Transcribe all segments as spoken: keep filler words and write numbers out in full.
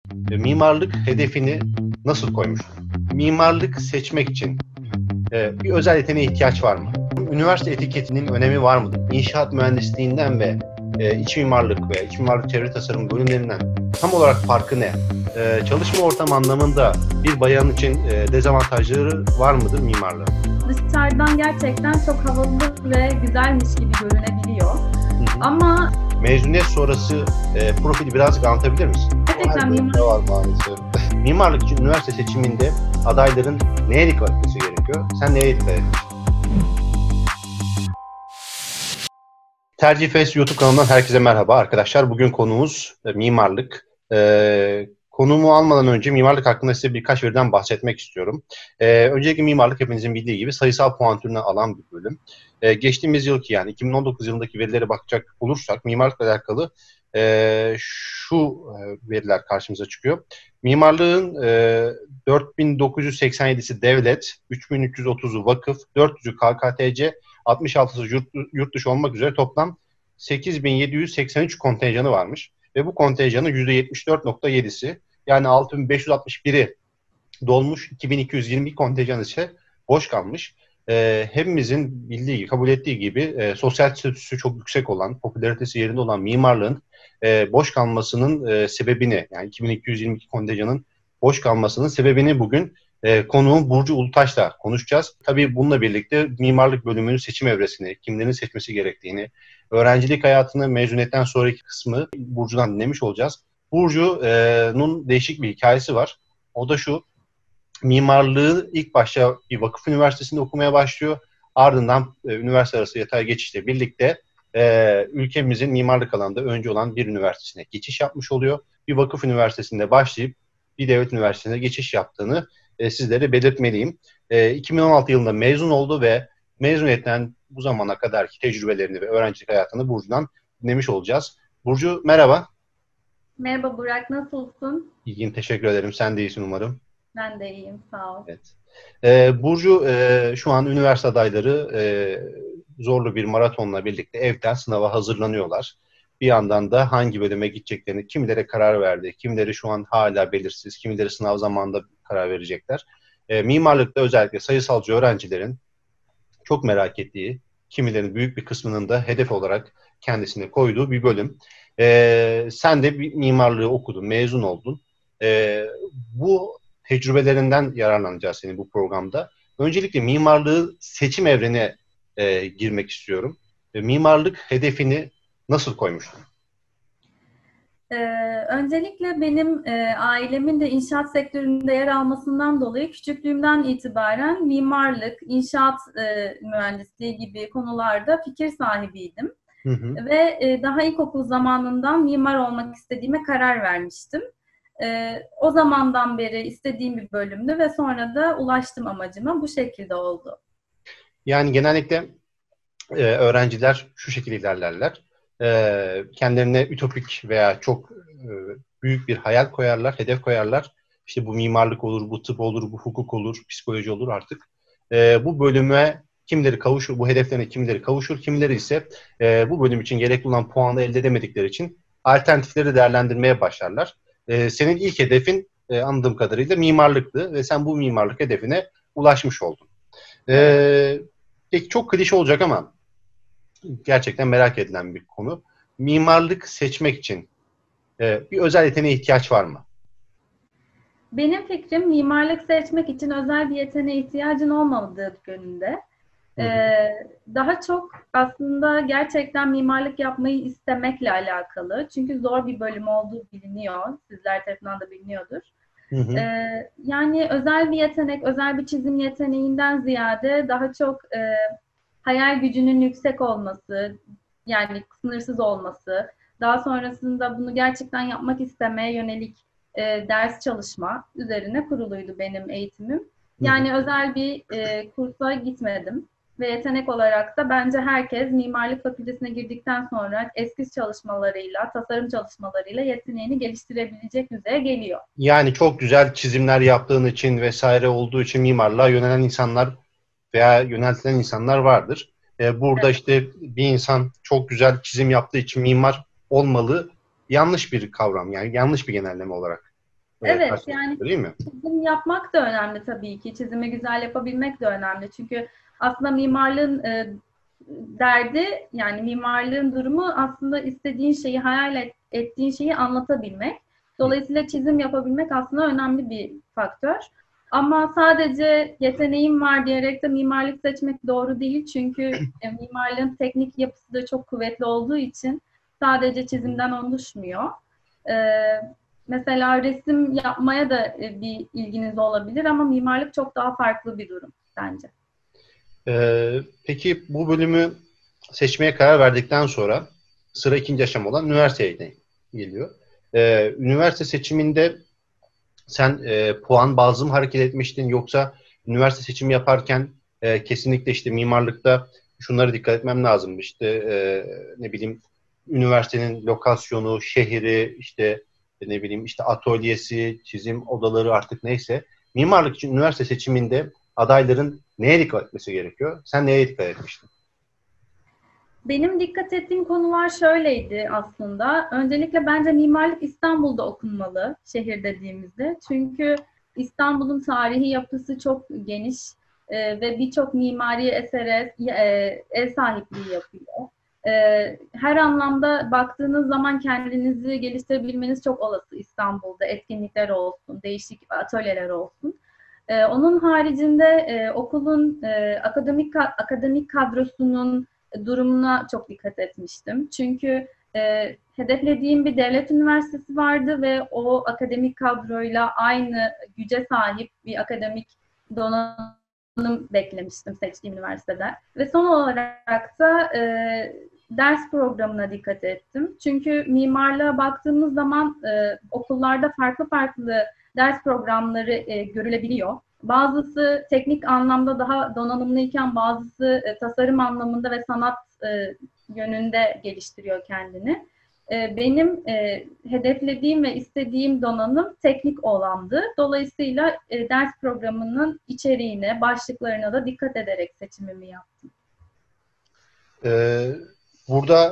E, mimarlık hedefini nasıl koymuş? Mimarlık seçmek için e, bir özel yeteneğe ihtiyaç var mı? Üniversite etiketinin önemi var mıdır? İnşaat mühendisliğinden ve e, iç mimarlık veya iç mimarlık çevre tasarım bölümlerinden tam olarak farkı ne? E, çalışma ortamı anlamında bir bayan için e, dezavantajları var mıdır mimarlığın? Dışarıdan gerçekten çok havalı ve güzelmiş gibi görünebiliyor. Hı hı. Ama mezuniyet sonrası e, profili birazcık anlatabilir misin? Gerçekten mimarlık var maalesef. Mimarlık için üniversite seçiminde adayların neye dikkat etmesi gerekiyor? Sen neye dikkat etmişsin? Tercih Fest YouTube kanalından herkese merhaba arkadaşlar. Bugün konuğumuz e, mimarlık. E, konuğumu almadan önce mimarlık hakkında size birkaç veriden bahsetmek istiyorum. E, öncelikle mimarlık hepinizin bildiği gibi sayısal puan türüne alan bir bölüm. E, geçtiğimiz yılki yani iki bin on dokuz yılındaki verilere bakacak olursak mimarlıkla alakalı e, şu e, veriler karşımıza çıkıyor. Mimarlığın e, dört bin dokuz yüz seksen yedisi devlet, üç bin üç yüz otuzu vakıf, dört yüzü K K T C, altmış altısı yurt, yurt dışı olmak üzere toplam sekiz bin yedi yüz seksen üç kontenjanı varmış. Ve bu kontenjanın yüzde yetmiş dört nokta yedisi yani altı bin beş yüz altmış biri dolmuş, iki bin iki yüz yirmi kontenjan ise boş kalmış. Ee, hepimizin bildiği gibi, kabul ettiği gibi e, sosyal statüsü çok yüksek olan, popülaritesi yerinde olan mimarlığın e, boş kalmasının e, sebebini, yani iki bin iki yüz yirmi iki kontenjanın boş kalmasının sebebini bugün e, konuğum Burcu Ulutaş'la konuşacağız. Tabii bununla birlikte mimarlık bölümünün seçim evresini, kimlerin seçmesi gerektiğini, öğrencilik hayatını mezuniyetten sonraki kısmı Burcu'dan dinlemiş olacağız. Burcu'nun değişik bir hikayesi var. O da şu: mimarlığı ilk başta bir vakıf üniversitesinde okumaya başlıyor. Ardından e, üniversite arası yatay geçişle birlikte e, ülkemizin mimarlık alanında öncü olan bir üniversitesine geçiş yapmış oluyor. Bir vakıf üniversitesinde başlayıp bir devlet üniversitesine geçiş yaptığını e, sizlere belirtmeliyim. E, iki bin on altı yılında mezun oldu ve mezuniyetten bu zamana kadarki tecrübelerini ve öğrencilik hayatını Burcu'dan dinlemiş olacağız. Burcu merhaba. Merhaba Burak, nasılsın? İyiyim, teşekkür ederim. Sen de iyisin umarım. Ben de iyiyim, sağ ol. Evet. Ee, Burcu e, şu an üniversite adayları e, zorlu bir maratonla birlikte evden sınava hazırlanıyorlar. Bir yandan da hangi bölüme gideceklerini kimileri karar verdi, kimileri şu an hala belirsiz, kimileri sınav zamanında karar verecekler. E, mimarlıkta özellikle sayısalcı öğrencilerin çok merak ettiği, kimilerin büyük bir kısmının da hedef olarak kendisine koyduğu bir bölüm. E, sen de bir mimarlığı okudun, mezun oldun. E, bu tecrübelerinden yararlanacağız senin bu programda. Öncelikle mimarlığı seçim evrene e, girmek istiyorum. E, mimarlık hedefini nasıl koymuştun? Ee, öncelikle benim e, ailemin de inşaat sektöründe yer almasından dolayı küçüklüğümden itibaren mimarlık, inşaat e, mühendisliği gibi konularda fikir sahibiydim. Hı hı. Ve e, daha ilkokul zamanından mimar olmak istediğime karar vermiştim. Ee, o zamandan beri istediğim bir bölümdü ve sonra da ulaştım amacıma. Bu şekilde oldu. Yani genellikle e, öğrenciler şu şekilde ilerlerler. E, kendilerine ütopik veya çok e, büyük bir hayal koyarlar, hedef koyarlar. İşte bu mimarlık olur, bu tıp olur, bu hukuk olur, psikoloji olur artık. E, bu bölüme kimileri kavuşur, bu hedeflerine kimileri kavuşur, kimileri ise e, bu bölüm için gerekli olan puanı elde edemedikleri için alternatifleri değerlendirmeye başlarlar. Ee, senin ilk hedefin e, anladığım kadarıyla mimarlıktı ve sen bu mimarlık hedefine ulaşmış oldun. Ee, peki çok klişe olacak ama gerçekten merak edilen bir konu. Mimarlık seçmek için e, bir özel yeteneğe ihtiyaç var mı? Benim fikrim mimarlık seçmek için özel bir yeteneğe ihtiyacın olmadığı yönünde. Ee, daha çok aslında gerçekten mimarlık yapmayı istemekle alakalı. Çünkü zor bir bölüm olduğu biliniyor. Sizler tarafından da biliniyordur. Hı hı. Ee, yani özel bir yetenek, özel bir çizim yeteneğinden ziyade daha çok e, hayal gücünün yüksek olması, yani sınırsız olması, daha sonrasında bunu gerçekten yapmak istemeye yönelik e, ders çalışma üzerine kuruluydu benim eğitimim. Yani hı hı. özel bir e, kursa gitmedim. Ve yetenek olarak da bence herkes mimarlık fakültesine girdikten sonra eskiz çalışmalarıyla, tasarım çalışmalarıyla yeteneğini geliştirebilecek düzeye geliyor. Yani çok güzel çizimler yaptığın için vesaire olduğu için mimarlığa yönelen insanlar veya yöneltilen insanlar vardır. Ee, burada evet. işte bir insan çok güzel çizim yaptığı için mimar olmalı. Yanlış bir kavram, yani yanlış bir genelleme olarak. e, Evet, yani değil mi? çizim yapmak da önemli tabii ki. Çizimi güzel yapabilmek de önemli. Çünkü aslında mimarlığın e, derdi, yani mimarlığın durumu aslında istediğin şeyi, hayal et, ettiğin şeyi anlatabilmek. Dolayısıyla çizim yapabilmek aslında önemli bir faktör. Ama sadece yeteneğim var diyerek de mimarlık seçmek doğru değil. Çünkü e, mimarlığın teknik yapısı da çok kuvvetli olduğu için sadece çizimden oluşmuyor. Ee, Mesela resim yapmaya da e, bir ilginiz olabilir ama mimarlık çok daha farklı bir durum bence. Ee, peki bu bölümü seçmeye karar verdikten sonra sıra ikinci aşama olan üniversiteye geliyor. Ee, üniversite seçiminde sen e, puan bazlı mı hareket etmiştin yoksa üniversite seçimi yaparken e, kesinlikle işte mimarlıkta şunlara dikkat etmem lazım. İşte e, ne bileyim üniversitenin lokasyonu, şehri, işte ne bileyim işte atölyesi, çizim odaları artık neyse. Mimarlık için üniversite seçiminde adayların neye dikkat etmesi gerekiyor? Sen neye dikkat etmiştin? Benim dikkat ettiğim konular şöyleydi aslında. Öncelikle bence mimarlık İstanbul'da okunmalı, şehir dediğimizde. Çünkü İstanbul'un tarihi yapısı çok geniş e, ve birçok mimari esere e, ev sahipliği yapıyor. E, Her anlamda baktığınız zaman kendinizi geliştirebilmeniz çok olası İstanbul'da. Etkinlikler olsun, değişik atölyeler olsun. E, onun haricinde e, okulun e, akademik akademik kadrosunun durumuna çok dikkat etmiştim. Çünkü e, hedeflediğim bir devlet üniversitesi vardı ve o akademik kadroyla aynı güce sahip bir akademik donanım beklemiştim seçtiğim üniversitede. Ve son olarak da e, ders programına dikkat ettim. Çünkü mimarlığa baktığımız zaman e, okullarda farklı farklı ders programları e, görülebiliyor. Bazısı teknik anlamda daha donanımlıyken bazısı e, tasarım anlamında ve sanat e, yönünde geliştiriyor kendini. E, benim e, hedeflediğim ve istediğim donanım teknik olandı. Dolayısıyla e, ders programının içeriğine, başlıklarına da dikkat ederek seçimimi yaptım. Ee, burada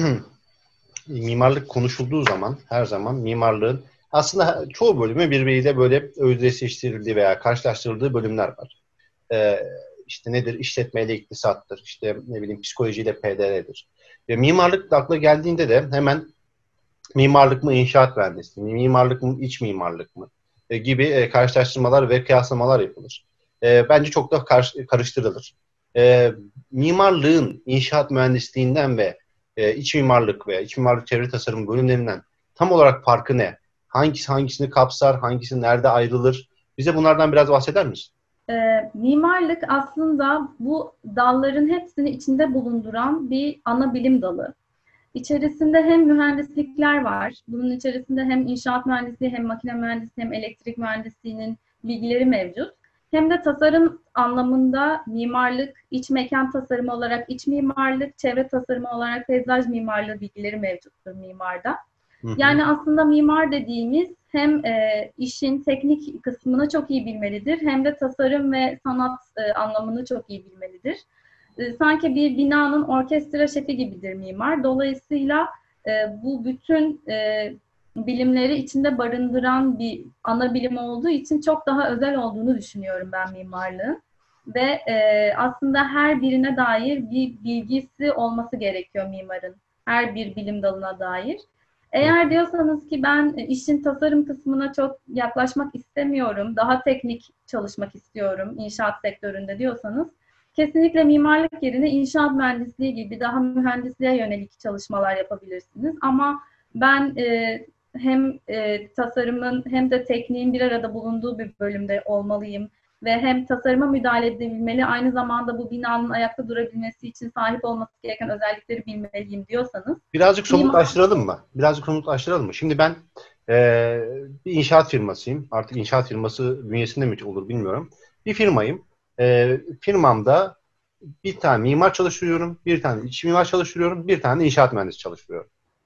mimarlık konuşulduğu zaman her zaman mimarlığın aslında çoğu bölümü birbiriyle böyle özdeşleştirildiği veya karşılaştırıldığı bölümler var. Ee, işte nedir? İşletmeyle iktisattır. İşte ne bileyim psikolojiyle P D R'dir. Ve mimarlık da akla geldiğinde de hemen mimarlık mı inşaat mühendisliği, mimarlık mı iç mimarlık mı e, gibi e, karşılaştırmalar ve kıyaslamalar yapılır. E, bence çok da karış, karıştırılır. E, mimarlığın inşaat mühendisliğinden ve e, iç mimarlık veya iç mimarlık çevre tasarım bölümlerinden tam olarak farkı ne? Hangisi hangisini kapsar, hangisi nerede ayrılır? Bize bunlardan biraz bahseder misin? E, mimarlık aslında bu dalların hepsini içinde bulunduran bir ana bilim dalı. İçerisinde hem mühendislikler var. Bunun içerisinde hem inşaat mühendisliği, hem makine mühendisliği, hem elektrik mühendisliğinin bilgileri mevcut. Hem de tasarım anlamında mimarlık, iç mekan tasarımı olarak iç mimarlık, çevre tasarımı olarak peyzaj mimarlığı bilgileri mevcuttur mimarda. Hı hı. Yani aslında mimar dediğimiz hem e, işin teknik kısmını çok iyi bilmelidir, hem de tasarım ve sanat e, anlamını çok iyi bilmelidir. Sanki bir binanın orkestra şefi gibidir mimar. Dolayısıyla e, bu bütün e, bilimleri içinde barındıran bir ana bilim olduğu için çok daha özel olduğunu düşünüyorum ben mimarlığın. Ve e, aslında her birine dair bir bilgisi olması gerekiyor mimarın. Her bir bilim dalına dair. Eğer diyorsanız ki ben işin tasarım kısmına çok yaklaşmak istemiyorum, daha teknik çalışmak istiyorum inşaat sektöründe diyorsanız, kesinlikle mimarlık yerine inşaat mühendisliği gibi daha mühendisliğe yönelik çalışmalar yapabilirsiniz. Ama ben e, hem e, tasarımın hem de tekniğin bir arada bulunduğu bir bölümde olmalıyım ve hem tasarıma müdahale edebilmeli, aynı zamanda bu binanın ayakta durabilmesi için sahip olması gereken özellikleri bilmeliyim diyorsanız. Birazcık somutlaştıralım mı? Birazcık somutlaştıralım mı? Şimdi ben e, bir inşaat firmasıyım. Artık inşaat firması bünyesinde mi olur bilmiyorum. Bir firmayım. E, firmamda bir tane mimar çalıştırıyorum, bir tane iç mimar çalıştırıyorum, bir tane de inşaat mühendisi çalıştırıyorum.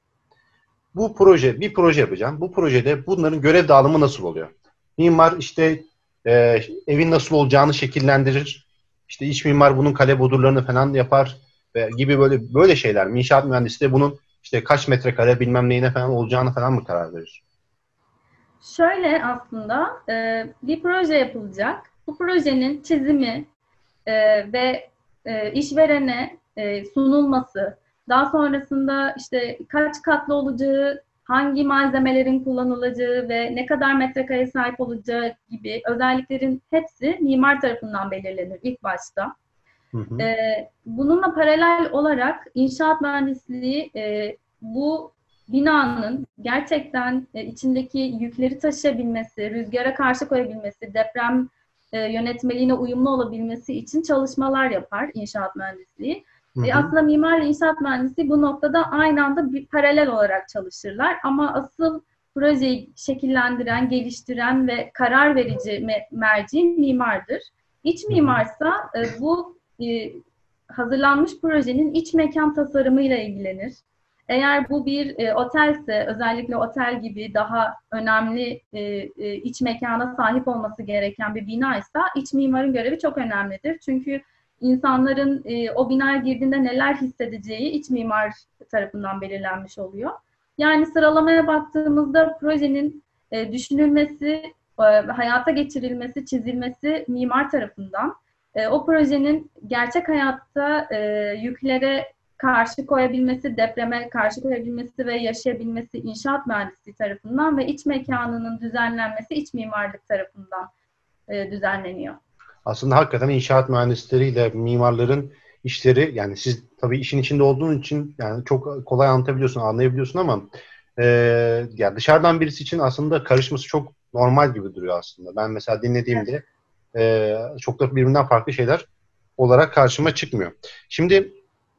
Bu proje, bir proje yapacağım. Bu projede bunların görev dağılımı nasıl oluyor? Mimar işte e, evin nasıl olacağını şekillendirir. İşte iç mimar bunun kale bodurlarını falan yapar ve gibi böyle böyle şeyler. İnşaat mühendisi de bunun işte kaç metrekare bilmem neyine falan olacağını falan mı karar verir? Şöyle aslında e, bir proje yapılacak. Bu projenin çizimi e, ve e, işverene e, sunulması, daha sonrasında işte kaç katlı olacağı, hangi malzemelerin kullanılacağı ve ne kadar metrekareye sahip olacağı gibi özelliklerin hepsi mimar tarafından belirlenir ilk başta. Hı hı. E, bununla paralel olarak inşaat mühendisliği e, bu binanın gerçekten e, içindeki yükleri taşıyabilmesi, rüzgara karşı koyabilmesi, deprem e, yönetmeliğine uyumlu olabilmesi için çalışmalar yapar inşaat mühendisliği. Hı E, hı. aslında mimarla inşaat mühendisliği bu noktada aynı anda bir paralel olarak çalışırlar. Ama asıl projeyi şekillendiren, geliştiren ve karar verici me- merci mimardır. İç Hı hı. mimarsa e, bu e, hazırlanmış projenin iç mekan tasarımıyla ilgilenir. Eğer bu bir e, otelse, özellikle otel gibi daha önemli e, e, iç mekana sahip olması gereken bir binaysa iç mimarın görevi çok önemlidir. Çünkü insanların e, o binaya girdiğinde neler hissedeceği iç mimar tarafından belirlenmiş oluyor. Yani sıralamaya baktığımızda projenin e, düşünülmesi, e, hayata geçirilmesi, çizilmesi mimar tarafından. E, o projenin gerçek hayatta e, yüklere karşı koyabilmesi, depreme karşı koyabilmesi ve yaşayabilmesi inşaat mühendisliği tarafından ve iç mekanının düzenlenmesi iç mimarlık tarafından e, düzenleniyor. Aslında hakikaten inşaat mühendisleriyle mimarların işleri, yani siz tabii işin içinde olduğun için yani çok kolay anlatabiliyorsun, anlayabiliyorsun ama e, ya dışarıdan birisi için aslında karışması çok normal gibi duruyor aslında. Ben mesela dinlediğimde e, çok da birbirinden farklı şeyler olarak karşıma çıkmıyor. Şimdi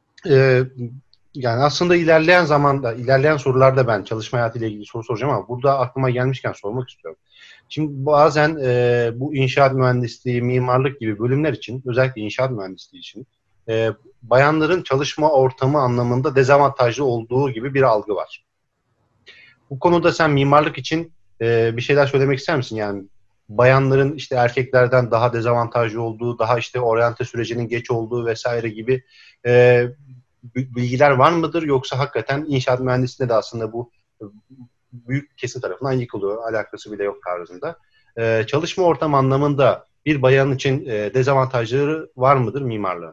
e, yani aslında ilerleyen zamanda, ilerleyen sorularda ben çalışma hayatıyla ilgili soru soracağım ama burada aklıma gelmişken sormak istiyorum. Şimdi bazen e, bu inşaat mühendisliği, mimarlık gibi bölümler için, özellikle inşaat mühendisliği için e, bayanların çalışma ortamı anlamında dezavantajlı olduğu gibi bir algı var. Bu konuda sen mimarlık için e, bir şeyler söylemek ister misin? Yani bayanların işte erkeklerden daha dezavantajlı olduğu, daha işte oryante sürecinin geç olduğu vesaire gibi e, bilgiler var mıdır? Yoksa hakikaten inşaat mühendisliğinde de aslında bu büyük kesim tarafından yıkılıyor, alakası bile yok tarzında. E, çalışma ortam anlamında bir bayan için e, dezavantajları var mıdır mimarlığın?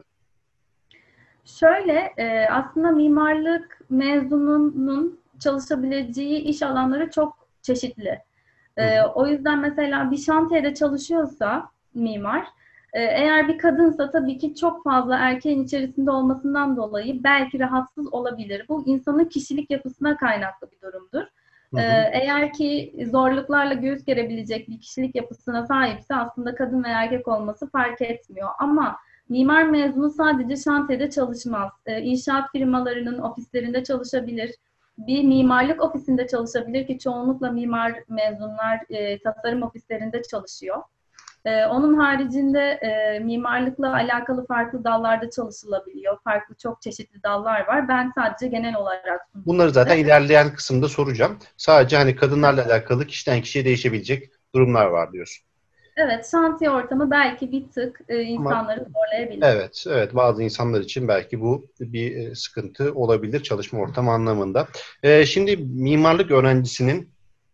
Şöyle, e, aslında mimarlık mezununun çalışabileceği iş alanları çok çeşitli. Hı E, hı. o yüzden mesela bir şantiyede çalışıyorsa mimar, e, eğer bir kadınsa tabii ki çok fazla erkeğin içerisinde olmasından dolayı belki rahatsız olabilir. Bu insanın kişilik yapısına kaynaklı bir durumdur. Hı E, hı. eğer ki zorluklarla göğüs gerebilecek bir kişilik yapısına sahipse aslında kadın veya erkek olması fark etmiyor. Ama mimar mezunu sadece şantiyede çalışmaz. E, inşaat firmalarının ofislerinde çalışabilir. Bir mimarlık ofisinde çalışabilir ki çoğunlukla mimar mezunlar e, tasarım ofislerinde çalışıyor. E, onun haricinde e, mimarlıkla alakalı farklı dallarda çalışılabiliyor. Farklı çok çeşitli dallar var. Ben sadece genel olarak sundum Bunları zaten size. ilerleyen kısımda soracağım. Sadece hani kadınlarla alakalı kişiden kişiye değişebilecek durumlar var diyorsun. Evet, şantiye ortamı belki bir tık e, Ama insanları zorlayabilir. evet, evet bazı insanlar için belki bu bir e, sıkıntı olabilir çalışma ortamı anlamında. E, şimdi mimarlık öğrencisinin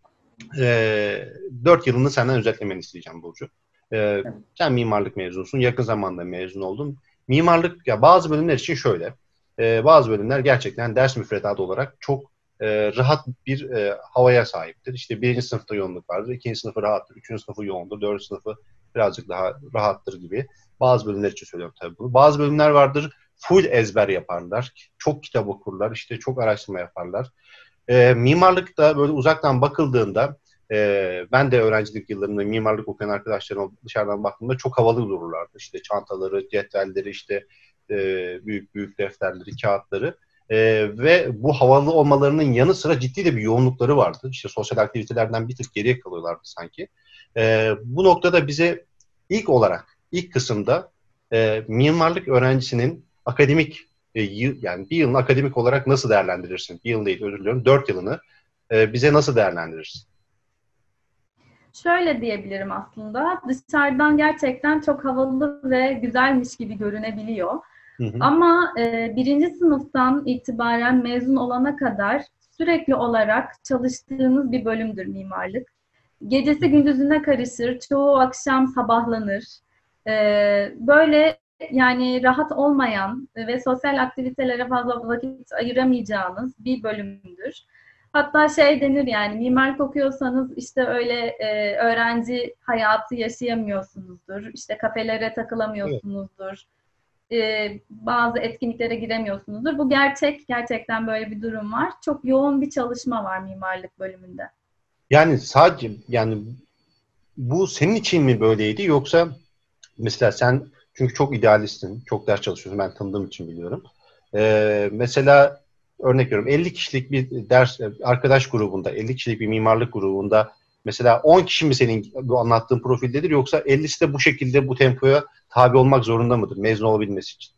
e, dört yılını senden özetlemeni isteyeceğim Burcu. E, sen mimarlık mezunusun, yakın zamanda mezun oldun. Mimarlık, ya bazı bölümler için şöyle, e, bazı bölümler gerçekten ders müfredatı olarak çok e, rahat bir e, havaya sahiptir. İşte birinci sınıfta yoğunluk vardır, ikinci sınıfı rahattır, üçüncü sınıfı yoğundur, dördüncü sınıfı birazcık daha rahattır gibi. Bazı bölümler için söylüyorum tabii bunu. Bazı bölümler vardır, full ezber yaparlar, çok kitap okurlar, işte çok araştırma yaparlar. E, mimarlıkta böyle uzaktan bakıldığında e, ben de öğrencilik yıllarında mimarlık okuyan arkadaşlarım dışarıdan baktığımda çok havalı dururlardı. İşte çantaları, cetvelleri, işte e, büyük büyük defterleri, kağıtları. E, ve bu havalı olmalarının yanı sıra ciddi de bir yoğunlukları vardı. İşte sosyal aktivitelerden bir tık geriye kalıyorlardı sanki. E, bu noktada bize ilk olarak, ilk kısımda e, mimarlık öğrencisinin akademik e, yıl, yani bir yılını akademik olarak nasıl değerlendirirsin? Bir yıl değil, özür diliyorum. Dört yılını e, bize nasıl değerlendirirsin? Şöyle diyebilirim aslında. Dışarıdan gerçekten çok havalı ve güzelmiş gibi görünebiliyor. Hı hı. Ama e, birinci sınıftan itibaren mezun olana kadar sürekli olarak çalıştığınız bir bölümdür mimarlık. Gecesi gündüzüne karışır, çoğu akşam sabahlanır. Ee, böyle yani rahat olmayan ve sosyal aktivitelere fazla vakit ayıramayacağınız bir bölümdür. Hatta şey denir yani mimarlık okuyorsanız işte öyle e, öğrenci hayatı yaşayamıyorsunuzdur. İşte kafelere Evet. takılamıyorsunuzdur. E, bazı etkinliklere giremiyorsunuzdur. Bu gerçek. Gerçekten böyle bir durum var. Çok yoğun bir çalışma var mimarlık bölümünde. Yani sadece yani bu senin için mi böyleydi yoksa mesela sen çünkü çok idealistsin, çok ders çalışıyorsun ben tanıdığım için biliyorum. Ee, mesela örnek veriyorum elli kişilik bir ders arkadaş grubunda, elli kişilik bir mimarlık grubunda mesela on kişi mi senin bu anlattığın profildedir yoksa ellisi de bu şekilde bu tempoya tabi olmak zorunda mıdır mezun olabilmesi için?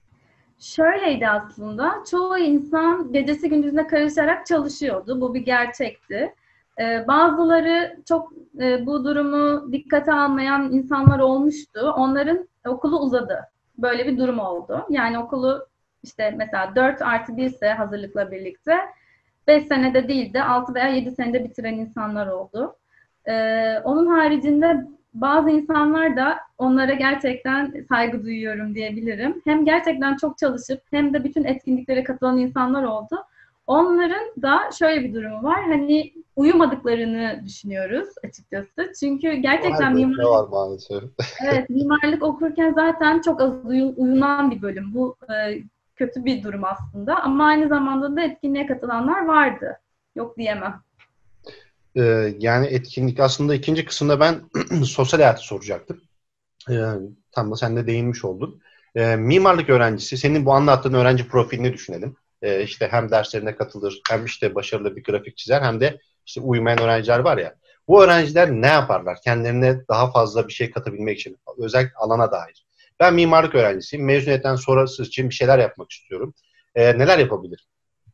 Şöyleydi aslında. Çoğu insan gecesi gündüzüne karışarak çalışıyordu. Bu bir gerçekti. Ee, bazıları çok e, bu durumu dikkate almayan insanlar olmuştu. Onların okulu uzadı. Böyle bir durum oldu. Yani okulu işte mesela dört artı bir ise hazırlıkla birlikte beş senede değil de altı veya yedi senede bitiren insanlar oldu. Ee, onun haricinde bazı insanlar da onlara gerçekten saygı duyuyorum diyebilirim. Hem gerçekten çok çalışıp hem de bütün etkinliklere katılan insanlar oldu. Onların da şöyle bir durumu var. Hani uyumadıklarını düşünüyoruz açıkçası. Çünkü Her gerçekten bölümde mimarlık, var maalesef. evet mimarlık okurken zaten çok az uyu- uyunan bir bölüm. Bu e, kötü bir durum aslında. Ama aynı zamanda da etkinliğe katılanlar vardı. Yok diyemem. Ee, yani etkinlik aslında ikinci kısımda ben sosyal hayatı soracaktım. Ee, tam da sen de değinmiş oldun. Ee, mimarlık öğrencisi, senin bu anlattığın öğrenci profilini düşünelim. Ee, işte hem derslerine katılır, hem işte başarılı bir grafik çizer, hem de işte uyumayan öğrenciler var ya. Bu öğrenciler ne yaparlar? Kendilerine daha fazla bir şey katabilmek için, özellikle alana dair. Ben mimarlık öğrencisiyim. Mezuniyetten sonrası için bir şeyler yapmak istiyorum. Ee, neler yapabilir?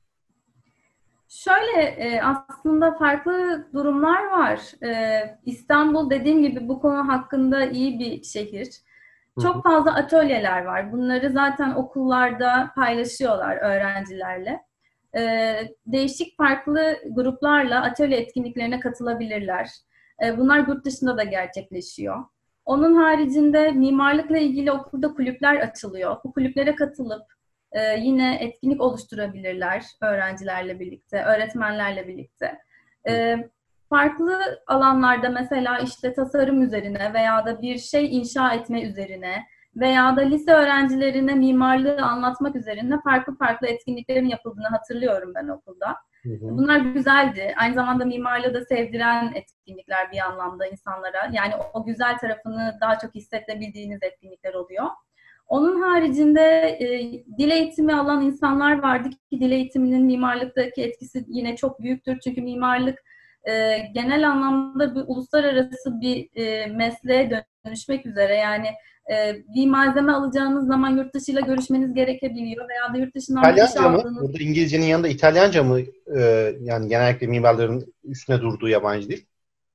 Şöyle e, aslında farklı durumlar var. E, İstanbul dediğim gibi bu konu hakkında iyi bir şehir. Hı hı. Çok fazla atölyeler var. Bunları zaten okullarda paylaşıyorlar öğrencilerle. E, değişik farklı gruplarla atölye etkinliklerine katılabilirler. E, bunlar yurt dışında da gerçekleşiyor. Onun haricinde mimarlıkla ilgili okulda kulüpler açılıyor. Bu kulüplere katılıp ee, yine etkinlik oluşturabilirler öğrencilerle birlikte, öğretmenlerle birlikte. Hı. Ee, farklı alanlarda mesela işte tasarım üzerine veya da bir şey inşa etme üzerine veya da lise öğrencilerine mimarlığı anlatmak üzerine farklı farklı etkinliklerin yapıldığını hatırlıyorum ben okulda. Hı hı. Bunlar güzeldi. Aynı zamanda mimarlığı da sevdiren etkinlikler bir anlamda insanlara. Yani o güzel tarafını daha çok hissedebildiğiniz etkinlikler oluyor. Onun haricinde e, dil eğitimi alan insanlar vardı ki dil eğitiminin mimarlıktaki etkisi yine çok büyüktür. Çünkü mimarlık e, genel anlamda bir uluslararası bir e, mesleğe dönüşmek üzere. Yani e, bir malzeme alacağınız zaman yurt dışıyla görüşmeniz gerekebiliyor veya da yurt dışından bir iş İtalyanca mı? aldığınız. Burada İngilizcenin yanında İtalyanca mı? Ee, yani genellikle mimarların üstüne durduğu yabancı dil.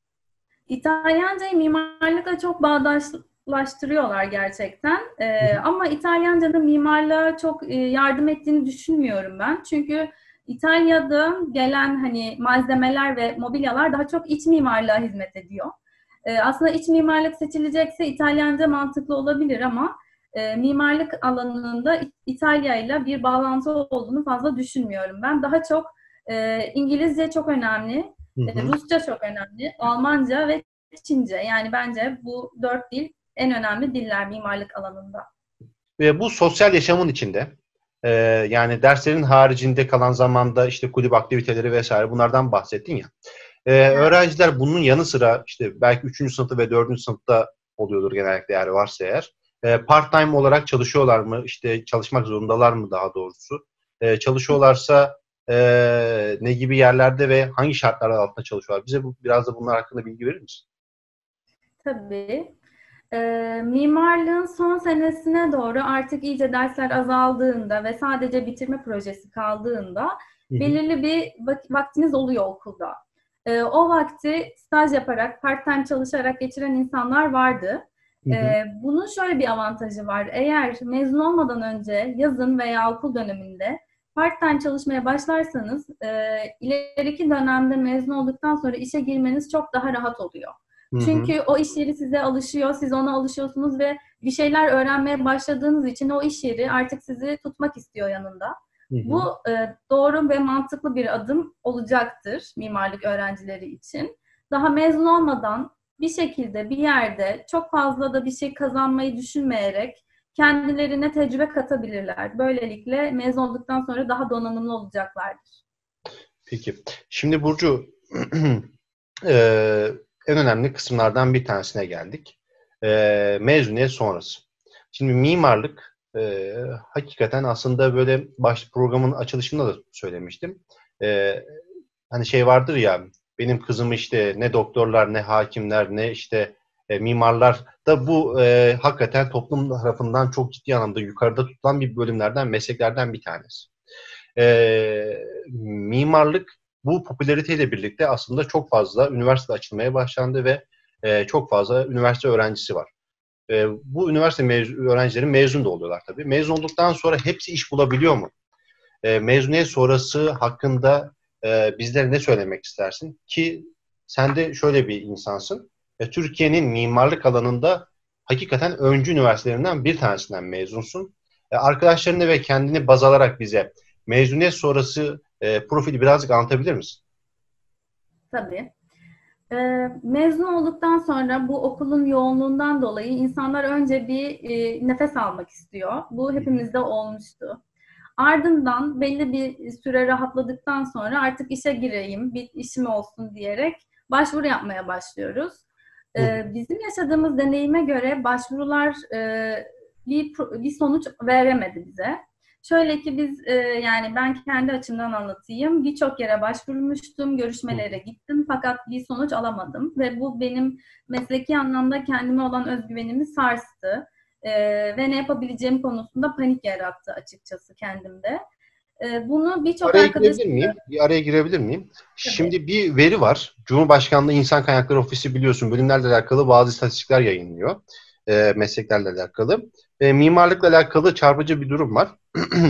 İtalyancayı mimarlıkla çok bağdaşlaştırıyorlar gerçekten. Hı Ee, hı. ama İtalyanca'nın mimarlığa çok e, yardım ettiğini düşünmüyorum ben. Çünkü İtalya'da gelen hani malzemeler ve mobilyalar daha çok iç mimarlığa hizmet ediyor. Ee, aslında iç mimarlık seçilecekse İtalyanca mantıklı olabilir ama e, mimarlık alanında İtalya ile bir bağlantı olduğunu fazla düşünmüyorum. Ben daha çok e, İngilizce çok önemli. Hı E, hı. Rusça çok önemli, Almanca ve Çince. Yani bence bu dört dil en önemli diller mimarlık alanında. Ve bu sosyal yaşamın içinde e, yani derslerin haricinde kalan zamanda işte kulüp aktiviteleri vesaire bunlardan bahsettin ya. E, Evet. öğrenciler bunun yanı sıra işte belki üçüncü sınıfta ve dördüncü sınıfta oluyordur genellikle eğer varsa eğer. E, part-time olarak çalışıyorlar mı? İşte çalışmak zorundalar mı daha doğrusu? E, çalışıyorlarsa e, ne gibi yerlerde ve hangi şartlar altında çalışıyorlar? Bize bu, biraz da bunlar hakkında bilgi verir misin? Tabii. E, mimarlığın son senesine doğru artık iyice dersler azaldığında ve sadece bitirme projesi kaldığında Hı hı. belirli bir vak- vaktiniz oluyor okulda. E, o vakti staj yaparak, part-time çalışarak geçiren insanlar vardı. Hı hı. E, bunun şöyle bir avantajı var. Eğer mezun olmadan önce yazın veya okul döneminde part-time çalışmaya başlarsanız e, ileriki dönemde mezun olduktan sonra işe girmeniz çok daha rahat oluyor. Hı hı. Çünkü o iş yeri size alışıyor, siz ona alışıyorsunuz ve bir şeyler öğrenmeye başladığınız için o iş yeri artık sizi tutmak istiyor yanında. Hı hı. Bu e, doğru ve mantıklı bir adım olacaktır mimarlık öğrencileri için. Daha mezun olmadan bir şekilde bir yerde çok fazla da bir şey kazanmayı düşünmeyerek kendilerine tecrübe katabilirler. Böylelikle mezun olduktan sonra daha donanımlı olacaklardır. Peki. Şimdi Burcu, e, en önemli kısımlardan bir tanesine geldik. E, mezuniyet sonrası. Şimdi mimarlık e, hakikaten aslında böyle baş programın açılışında da söylemiştim. E, hani şey vardır ya, benim kızım işte ne doktorlar, ne hakimler, ne işte e, mimarlar da bu e, hakikaten toplum tarafından çok ciddi anlamda yukarıda tutulan bir bölümlerden, mesleklerden bir tanesi. E, mimarlık bu popülariteyle birlikte aslında çok fazla üniversite açılmaya başlandı ve e, çok fazla üniversite öğrencisi var. E, bu üniversite mez- öğrencileri mezun da oluyorlar tabii. Mezun olduktan sonra hepsi iş bulabiliyor mu? E, mezuniyet sonrası hakkında e, bizlere ne söylemek istersin? Ki sen de şöyle bir insansın. E, Türkiye'nin mimarlık alanında hakikaten öncü üniversitelerinden bir tanesinden mezunsun. E, arkadaşlarını ve kendini baz alarak bize mezuniyet sonrası e, profili birazcık anlatabilir misin? Tabii. Ee, mezun olduktan sonra bu okulun yoğunluğundan dolayı insanlar önce bir e, nefes almak istiyor. Bu hepimizde olmuştu. Ardından belli bir süre rahatladıktan sonra artık işe gireyim, bir işim olsun diyerek başvuru yapmaya başlıyoruz. Ee, bizim yaşadığımız deneyime göre başvurular e, bir, bir sonuç veremedi bize. Şöyle ki biz e, yani ben kendi açımdan anlatayım. Birçok yere başvurmuştum, görüşmelere gittim fakat bir sonuç alamadım ve bu benim mesleki anlamda kendime olan özgüvenimi sarstı e, ve ne yapabileceğim konusunda panik yarattı açıkçası kendimde. E, bunu birçok Araya girebilir arkadaşım miyim? Bir araya girebilir miyim? tabii. Şimdi bir veri var. Cumhurbaşkanlığı İnsan Kaynakları Ofisi biliyorsun bölümlerle alakalı bazı istatistikler yayınlıyor. E, mesleklerle alakalı. E, mimarlıkla alakalı çarpıcı bir durum var.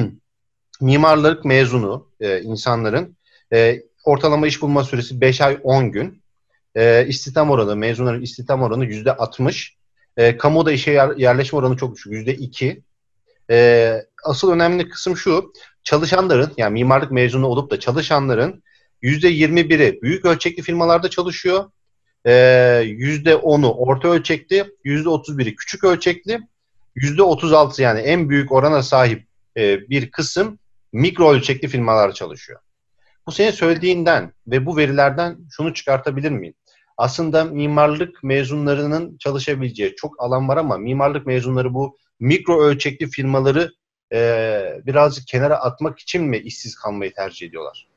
Mimarlık mezunu e, insanların e, ortalama iş bulma süresi beş ay on gün. E, istihdam oranı, mezunların istihdam oranı yüzde altmış. E, kamuda işe yer, yerleşme oranı çok düşük, yüzde iki. E, asıl önemli kısım şu, çalışanların, yani mimarlık mezunu olup da çalışanların yüzde yirmi biri büyük ölçekli firmalarda çalışıyor. E, yüzde onu orta ölçekli, yüzde otuz biri küçük ölçekli, yüzde otuz altı yani en büyük orana sahip e, bir kısım mikro ölçekli firmalar çalışıyor. Bu senin söylediğinden ve bu verilerden şunu çıkartabilir miyim? Aslında mimarlık mezunlarının çalışabileceği çok alan var ama mimarlık mezunları bu mikro ölçekli firmaları e, birazcık kenara atmak için mi işsiz kalmayı tercih ediyorlar?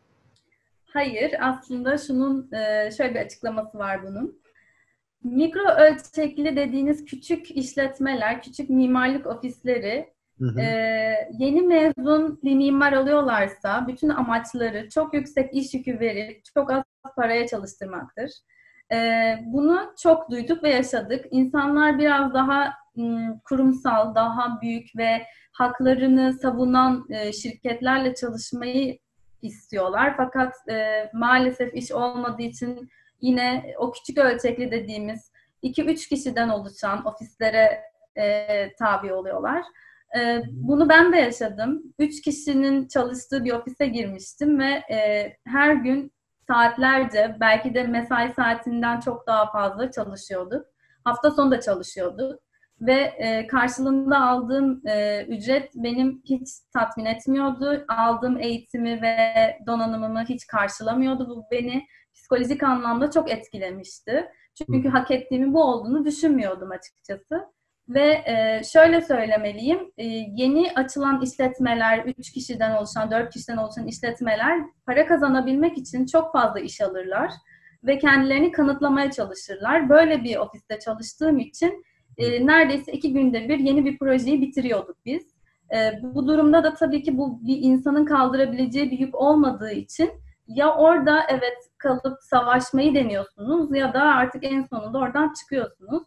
Hayır, aslında şunun e, şöyle bir açıklaması var bunun. Mikro ölçekli dediğiniz küçük işletmeler, küçük mimarlık ofisleri Hı e, hı. yeni mezun bir mimar alıyorlarsa bütün amaçları çok yüksek iş yükü verip çok az paraya çalıştırmaktır. E, bunu çok duyduk ve yaşadık. İnsanlar biraz daha m, kurumsal, daha büyük ve haklarını savunan e, şirketlerle çalışmayı istiyorlar. Fakat e, maalesef iş olmadığı için yine o küçük ölçekli dediğimiz iki üç kişiden oluşan ofislere e, tabi oluyorlar. E, bunu ben de yaşadım. üç kişinin çalıştığı bir ofise girmiştim ve e, her gün saatlerce, belki de mesai saatinden çok daha fazla çalışıyorduk. Hafta sonu da çalışıyorduk. Ve e, karşılığında aldığım e, ücret benim hiç tatmin etmiyordu. Aldığım eğitimi ve donanımımı hiç karşılamıyordu. Bu beni psikolojik anlamda çok etkilemişti. Çünkü hak ettiğimi bu olduğunu düşünmüyordum açıkçası. Ve e, şöyle söylemeliyim, e, yeni açılan işletmeler, üç kişiden oluşan, dört kişiden oluşan işletmeler para kazanabilmek için çok fazla iş alırlar ve kendilerini kanıtlamaya çalışırlar. Böyle bir ofiste çalıştığım için e, neredeyse iki günde bir yeni bir projeyi bitiriyorduk biz. E, bu durumda da tabii ki bu bir insanın kaldırabileceği bir yük olmadığı için ya orada evet kalıp savaşmayı deniyorsunuz ya da artık en sonunda oradan çıkıyorsunuz.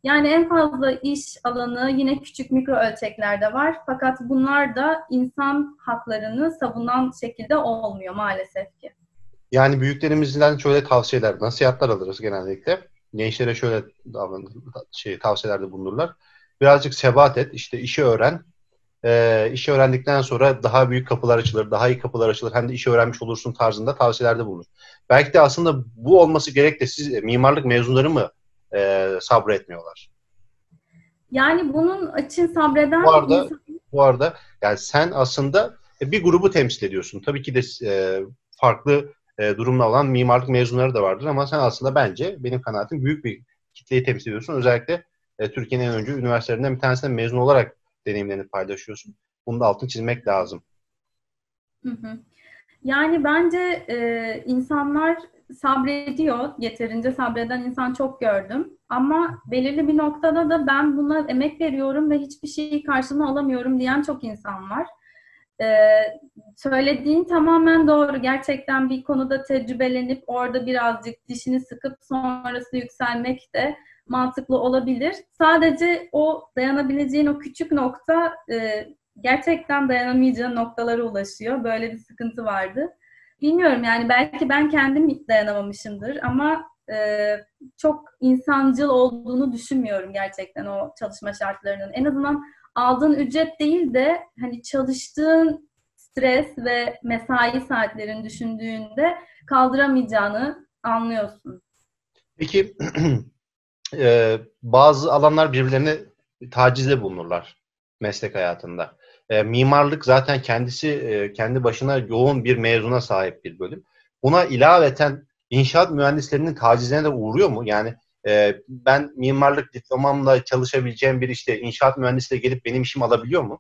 Yani en fazla iş alanı yine küçük mikro ölçeklerde var. Fakat bunlar da insan haklarını savunan şekilde olmuyor maalesef ki. Yani büyüklerimizden şöyle tavsiyeler, nasihatler alırız genellikle. Gençlere şöyle davran, şey, tavsiyelerde bulunurlar. Birazcık sebat et, işte işi öğren. Ee, işi öğrendikten sonra daha büyük kapılar açılır, daha iyi kapılar açılır. Hem de işi öğrenmiş olursun tarzında tavsiyelerde bulunur. Belki de aslında bu olması gerek de siz mimarlık mezunları mı e, sabretmiyorlar? Yani bunun için Bu sabreden arada insan... bu arada yani sen aslında bir grubu temsil ediyorsun. Tabii ki de e, farklı e, durumda olan mimarlık mezunları da vardır ama sen aslında bence benim kanaatim büyük bir kitleyi temsil ediyorsun. Özellikle e, Türkiye'nin en öncü üniversitelerinden bir tanesinden mezun olarak deneyimlerini paylaşıyorsun. Bunu da altını çizmek lazım. Hı hı. Yani bence e, insanlar sabrediyor. Yeterince sabreden insan çok gördüm. Ama belirli bir noktada da ben buna emek veriyorum ve hiçbir şeyi karşılığını alamıyorum diyen çok insan var. E, Söylediğin tamamen doğru. Gerçekten bir konuda tecrübelenip orada birazcık dişini sıkıp sonrası yükselmek de mantıklı olabilir. Sadece o dayanabileceğin o küçük nokta e, gerçekten dayanamayacağın noktalara ulaşıyor. Böyle bir sıkıntı vardı. Bilmiyorum yani belki ben kendim dayanamamışımdır ama e, çok insancıl olduğunu düşünmüyorum gerçekten o çalışma şartlarının. En azından aldığın ücret değil de hani çalıştığın stres ve mesai saatlerini düşündüğünde kaldıramayacağını anlıyorsun. Peki e, bazı alanlar birbirlerine tacizde bulunurlar meslek hayatında. E, mimarlık zaten kendisi e, kendi başına yoğun bir mezuna sahip bir bölüm. Buna ilaveten inşaat mühendislerinin tacizine de uğruyor mu? Yani e, ben mimarlık diplomamla çalışabileceğim bir işte inşaat mühendisi de gelip benim işimi alabiliyor mu?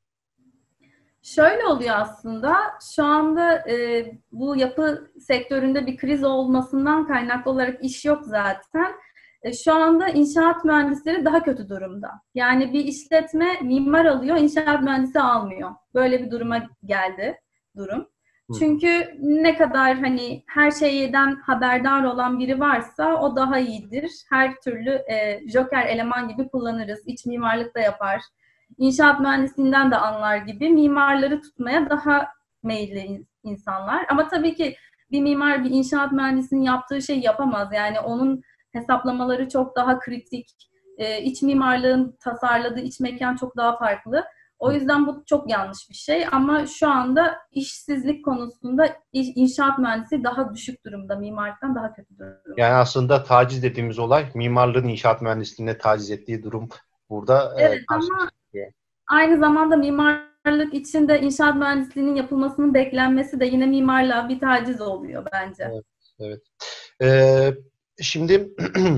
Şöyle oluyor aslında, şu anda e, bu yapı sektöründe bir kriz olmasından kaynaklı olarak iş yok zaten. E, şu anda inşaat mühendisleri daha kötü durumda. Yani bir işletme mimar alıyor, inşaat mühendisi almıyor. Böyle bir duruma geldi durum. Hı hı. Çünkü ne kadar hani her şeyden haberdar olan biri varsa o daha iyidir. Her türlü e, joker eleman gibi kullanırız. İç mimarlık da yapar. İnşaat mühendisliğinden de anlar gibi mimarları tutmaya daha meyilli insanlar. Ama tabii ki bir mimar bir inşaat mühendisinin yaptığı şeyi yapamaz. Yani onun hesaplamaları çok daha kritik. Ee, iç mimarlığın tasarladığı iç mekan çok daha farklı. O yüzden bu çok yanlış bir şey. Ama şu anda işsizlik konusunda inşaat mühendisi daha düşük durumda. Mimarlıktan daha kötü durumda. Yani aslında taciz dediğimiz olay mimarlığın inşaat mühendisliğine taciz ettiği durum burada e, Evet karşımıza ama çıkıyor. aynı zamanda mimarlık için de inşaat mühendisliğinin yapılmasının beklenmesi de yine mimarlığa bir taciz oluyor bence. Evet, evet. Ee, şimdi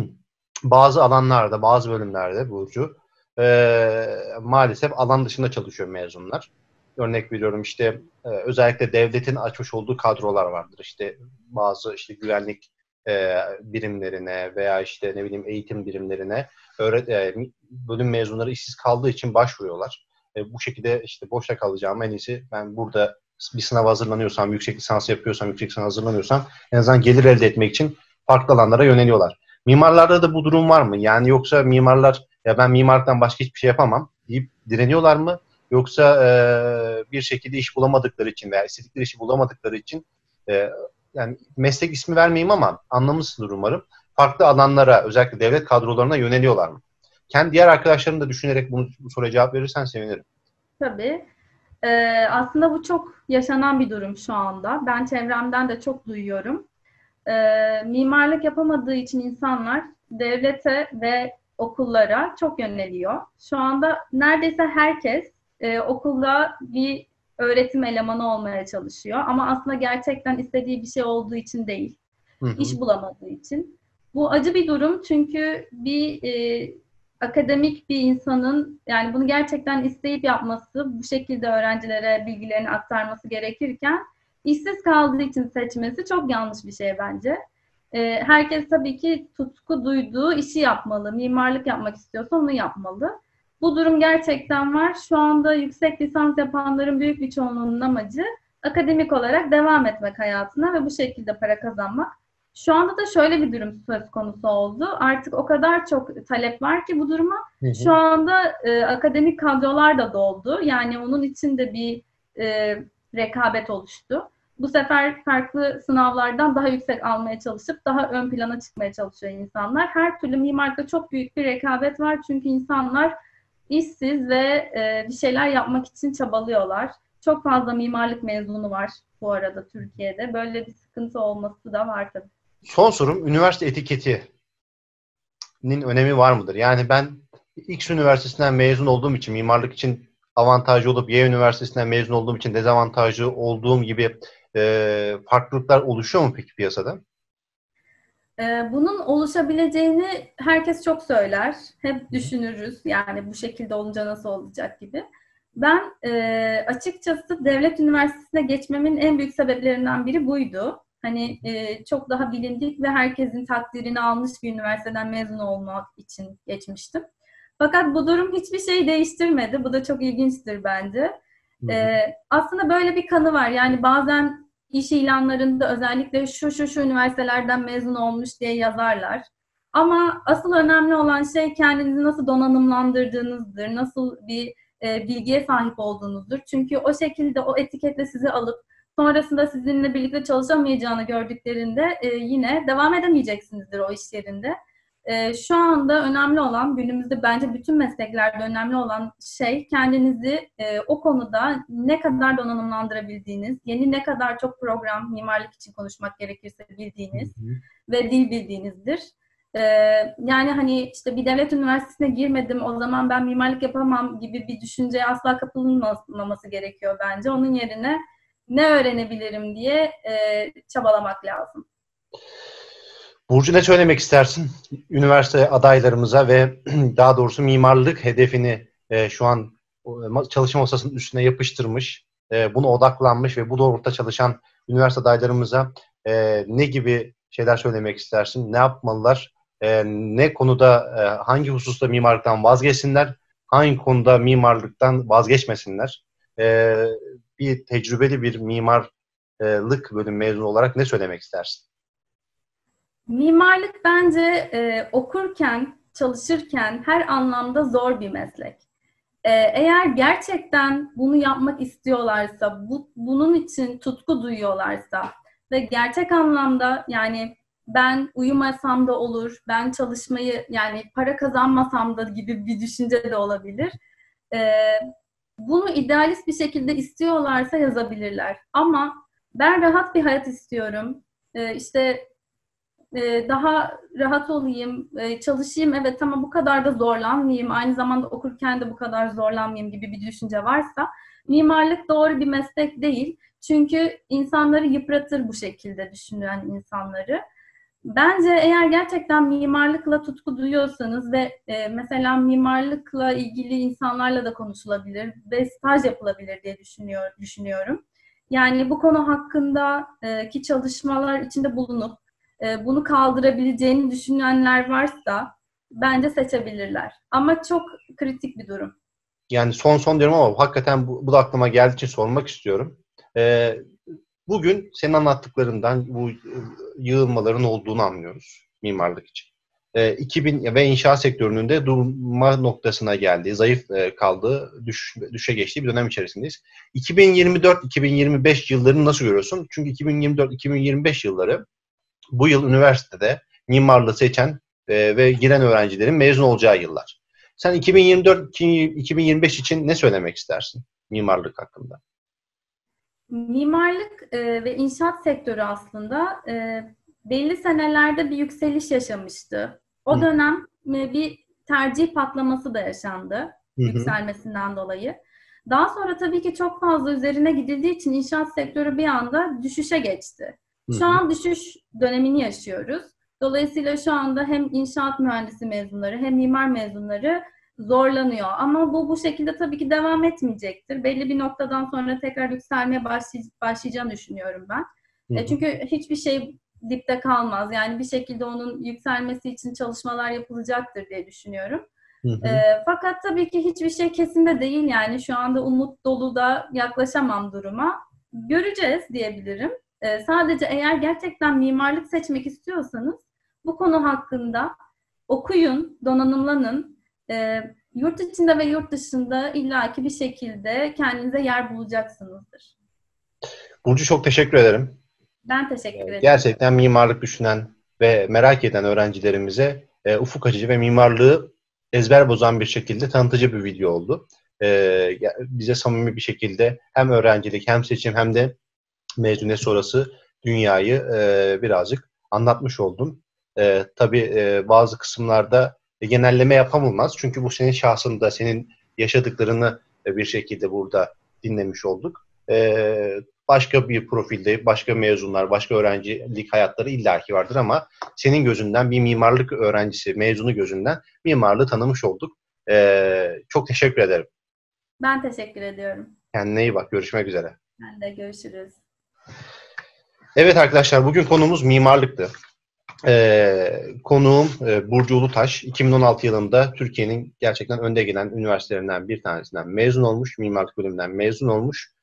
bazı alanlarda, bazı bölümlerde Burcu e, maalesef alan dışında çalışıyor mezunlar. Örnek veriyorum işte e, özellikle devletin açmış olduğu kadrolar vardır. İşte bazı işte güvenlik e, birimlerine veya işte ne bileyim eğitim birimlerine öğret e, bölüm mezunları işsiz kaldığı için başvuruyorlar. E, bu şekilde işte boşta kalacağım en iyisi ben burada bir sınava hazırlanıyorsam, yüksek lisans yapıyorsam, yüksek lisans hazırlanıyorsam en azından gelir elde etmek için farklı alanlara yöneliyorlar. Mimarlarda da bu durum var mı? Yani yoksa mimarlar ya ben mimarlıktan başka hiçbir şey yapamam deyip direniyorlar mı? Yoksa e, bir şekilde iş bulamadıkları için veya istedikleri işi bulamadıkları için e, yani meslek ismi vermeyeyim ama anlamışsındır umarım. Farklı alanlara özellikle devlet kadrolarına yöneliyorlar mı? Kendi diğer arkadaşlarım da düşünerek bunu, bu soruya cevap verirsen sevinirim. Tabii. Ee, aslında bu çok yaşanan bir durum şu anda. Ben çevremden de çok duyuyorum. Ee, mimarlık yapamadığı için insanlar devlete ve okullara çok yöneliyor. Şu anda neredeyse herkes e, okulda bir öğretim elemanı olmaya çalışıyor. Ama aslında gerçekten istediği bir şey olduğu için değil. Hı hı. İş bulamadığı için. Bu acı bir durum çünkü bir e, akademik bir insanın yani bunu gerçekten isteyip yapması, bu şekilde öğrencilere bilgilerini aktarması gerekirken işsiz kaldığı için seçmesi çok yanlış bir şey bence. E, herkes tabii ki tutku duyduğu işi yapmalı. Mimarlık yapmak istiyorsa onu yapmalı. Bu durum gerçekten var. Şu anda yüksek lisans yapanların büyük bir çoğunluğunun amacı akademik olarak devam etmek hayatına ve bu şekilde para kazanmak. Şu anda da şöyle bir durum söz konusu oldu. Artık o kadar çok talep var ki bu duruma. Hı hı. Şu anda e, akademik kadrolar da doldu. Yani onun için de bir e, rekabet oluştu. Bu sefer farklı sınavlardan daha yüksek almaya çalışıp daha ön plana çıkmaya çalışıyor insanlar. Her türlü mimarlıkta çok büyük bir rekabet var. Çünkü insanlar işsiz ve e, bir şeyler yapmak için çabalıyorlar. Çok fazla mimarlık mezunu var bu arada Türkiye'de. Böyle bir sıkıntı olması da var tabii. Son sorum, üniversite etiketinin önemi var mıdır? Yani ben X üniversitesinden mezun olduğum için mimarlık için avantajlı olup Y üniversitesinden mezun olduğum için dezavantajlı olduğum gibi e, farklılıklar oluşuyor mu peki piyasada? Bunun oluşabileceğini herkes çok söyler. Hep düşünürüz. Yani bu şekilde olunca nasıl olacak gibi. Ben e, açıkçası devlet üniversitesine geçmemin en büyük sebeplerinden biri buydu. Hani e, çok daha bilindik ve herkesin takdirini almış bir üniversiteden mezun olmak için geçmiştim. Fakat bu durum hiçbir şey değiştirmedi. Bu da çok ilginçtir bence. Hı hı. E, aslında böyle bir kanı var. Yani bazen iş ilanlarında özellikle şu şu şu üniversitelerden mezun olmuş diye yazarlar. Ama asıl önemli olan şey kendinizi nasıl donanımlandırdığınızdır, nasıl bir e, bilgiye sahip olduğunuzdur. Çünkü o şekilde o etiketle sizi alıp sonrasında sizinle birlikte çalışamayacağını gördüklerinde e, yine devam edemeyeceksinizdir o iş yerinde. E, şu anda önemli olan, günümüzde bence bütün mesleklerde önemli olan şey kendinizi e, o konuda ne kadar donanımlandırabildiğiniz, yeni ne kadar çok program, mimarlık için konuşmak gerekirse Hı bildiğiniz hı. ve dil bildiğinizdir. Ee, yani hani işte bir devlet üniversitesine girmedim, o zaman ben mimarlık yapamam gibi bir düşünceye asla kapılmaması gerekiyor bence. Onun yerine ne öğrenebilirim diye e, çabalamak lazım. Burcu, ne söylemek istersin üniversite adaylarımıza ve daha doğrusu mimarlık hedefini e, şu an e, çalışma masasının üstüne yapıştırmış, e, buna odaklanmış ve bu doğrultuda çalışan üniversite adaylarımıza e, ne gibi şeyler söylemek istersin? Ne yapmalılar? E, ne konuda, e, hangi hususta mimarlıktan vazgeçsinler? Hangi konuda mimarlıktan vazgeçmesinler? E, bir tecrübeli bir mimarlık bölüm mezunu olarak ne söylemek istersin? Mimarlık bence e, okurken, çalışırken her anlamda zor bir meslek. E, eğer gerçekten bunu yapmak istiyorlarsa, bu, bunun için tutku duyuyorlarsa ve gerçek anlamda yani ben uyumasam da olur, ben çalışmayı yani para kazanmasam da gibi bir düşünce de olabilir. E, bunu idealist bir şekilde istiyorlarsa yazabilirler. Ama ben rahat bir hayat istiyorum. E, işte e, daha rahat olayım, e, çalışayım, evet ama bu kadar da zorlanmayayım, aynı zamanda okurken de bu kadar zorlanmayayım gibi bir düşünce varsa mimarlık doğru bir meslek değil. Çünkü insanları yıpratır bu şekilde düşünen insanları. Bence eğer gerçekten mimarlıkla tutku duyuyorsanız ve e, mesela mimarlıkla ilgili insanlarla da konuşulabilir ve staj yapılabilir diye düşünüyor, düşünüyorum. Yani bu konu hakkında e, ki çalışmalar içinde bulunup e, bunu kaldırabileceğini düşünenler varsa bence seçebilirler. Ama çok kritik bir durum. Yani son son diyorum ama hakikaten bu, bu da aklıma geldiği için sormak istiyorum. Ee, bugün senin anlattıklarından bu e, yığılmaların olduğunu anlıyoruz mimarlık için. Ee, iki bin ve inşaat sektörünün de durma noktasına geldiği, zayıf e, kaldığı, düş, düşe geçtiği bir dönem içerisindeyiz. iki bin yirmi dört iki bin yirmi beş yıllarını nasıl görüyorsun? Çünkü iki bin yirmi dört iki bin yirmi beş yılları bu yıl üniversitede mimarlığı seçen e, ve giren öğrencilerin mezun olacağı yıllar. Sen iki bin yirmi dört iki bin yirmi beş için ne söylemek istersin mimarlık hakkında? Mimarlık e, ve inşaat sektörü aslında e, belli senelerde bir yükseliş yaşamıştı. O Hı dönem e, bir tercih patlaması da yaşandı hı. Hı. yükselmesinden dolayı. Daha sonra tabii ki çok fazla üzerine gidildiği için inşaat sektörü bir anda düşüşe geçti. Hı Şu hı. an düşüş dönemini yaşıyoruz. Dolayısıyla şu anda hem inşaat mühendisi mezunları hem mimar mezunları zorlanıyor. Ama bu bu şekilde tabii ki devam etmeyecektir. Belli bir noktadan sonra tekrar yükselmeye başlay- başlayacağını düşünüyorum ben. Hı E, hı. çünkü hiçbir şey dipte kalmaz. Yani bir şekilde onun yükselmesi için çalışmalar yapılacaktır diye düşünüyorum. Hı E, hı. fakat tabii ki hiçbir şey kesin de değil. Yani şu anda umut dolu da yaklaşamam duruma. Göreceğiz diyebilirim. E, sadece eğer gerçekten mimarlık seçmek istiyorsanız bu konu hakkında okuyun, donanımlanın. E, yurt içinde ve yurt dışında illaki bir şekilde kendinize yer bulacaksınızdır. Burcu, çok teşekkür ederim. Ben teşekkür ederim. Gerçekten mimarlık düşünen ve merak eden öğrencilerimize e, ufuk açıcı ve mimarlığı ezber bozan bir şekilde tanıtıcı bir video oldu. E, bize samimi bir şekilde hem öğrencilik hem seçim hem de mezuniyet sonrası dünyayı e, birazcık anlatmış oldum. E, tabii e, bazı kısımlarda e, genelleme yapamaz. Çünkü bu senin şahsında, senin yaşadıklarını e, bir şekilde burada dinlemiş olduk. E, başka bir profilde, başka mezunlar, başka öğrencilik hayatları illaki vardır ama senin gözünden bir mimarlık öğrencisi, mezunu gözünden mimarlığı tanımış olduk. E, çok teşekkür ederim. Ben teşekkür ediyorum. Kendine iyi bak. Görüşmek üzere. Ben de görüşürüz. Evet arkadaşlar, bugün konumuz mimarlıktı. Ee, konuğum e, Burcu Ulutaş. iki bin on altı yılında Türkiye'nin gerçekten önde gelen üniversitelerinden bir tanesinden mezun olmuş, mimarlık bölümünden mezun olmuş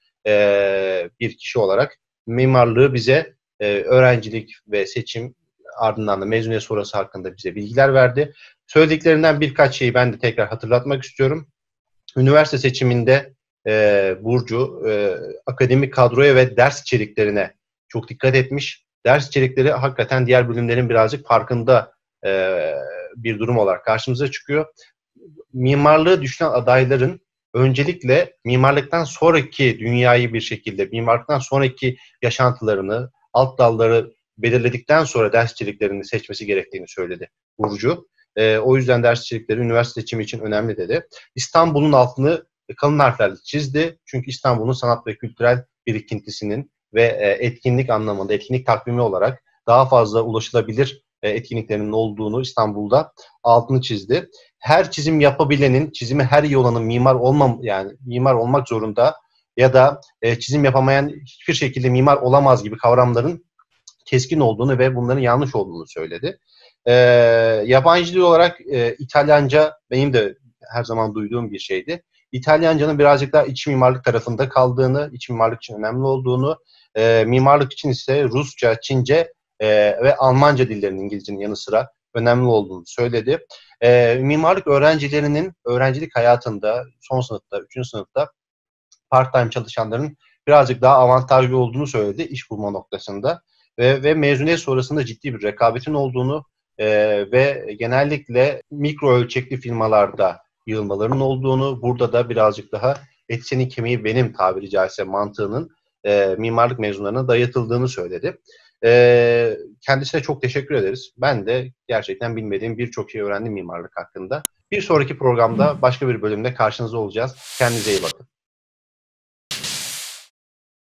e, bir kişi olarak mimarlığı bize e, öğrencilik ve seçim, ardından da mezuniyet sonrası hakkında bize bilgiler verdi. Söylediklerinden birkaç şeyi ben de tekrar hatırlatmak istiyorum. Üniversite seçiminde e, Burcu e, akademik kadroya ve ders içeriklerine çok dikkat etmiş. Ders içerikleri hakikaten diğer bölümlerin birazcık farkında e, bir durum olarak karşımıza çıkıyor. Mimarlığı düşünen adayların öncelikle mimarlıktan sonraki dünyayı bir şekilde, mimarlıktan sonraki yaşantılarını, alt dalları belirledikten sonra ders içeriklerini seçmesi gerektiğini söyledi Burcu. E, o yüzden ders içerikleri üniversite seçimi için önemli dedi. İstanbul'un altını kalın harflerle çizdi. Çünkü İstanbul'un sanat ve kültürel birikintisinin ve etkinlik anlamında, etkinlik takvimi olarak daha fazla ulaşılabilir etkinliklerinin olduğunu İstanbul'da altını çizdi. Her çizim yapabilenin, çizimi her iyi olanın mimar olmam yani mimar olmak zorunda ya da çizim yapamayan hiçbir şekilde mimar olamaz gibi kavramların keskin olduğunu ve bunların yanlış olduğunu söyledi. E, yabancı dil olarak e, İtalyanca benim de her zaman duyduğum bir şeydi. İtalyancanın birazcık daha iç mimarlık tarafında kaldığını, iç mimarlık için önemli olduğunu, e, mimarlık için ise Rusça, Çince e, ve Almanca dillerinin İngilizcenin yanı sıra önemli olduğunu söyledi. E, mimarlık öğrencilerinin öğrencilik hayatında son sınıfta, üçüncü sınıfta part-time çalışanların birazcık daha avantajlı olduğunu söyledi iş bulma noktasında. Ve, ve mezuniyet sonrasında ciddi bir rekabetin olduğunu e, ve genellikle mikro ölçekli firmalarda yığılmaların olduğunu, burada da birazcık daha et senin kemiği benim tabiri caizse mantığının e, mimarlık mezunlarına dayatıldığını söyledi. E, kendisine çok teşekkür ederiz. Ben de gerçekten bilmediğim birçok şey öğrendim mimarlık hakkında. Bir sonraki programda başka bir bölümde karşınızda olacağız. Kendinize iyi bakın.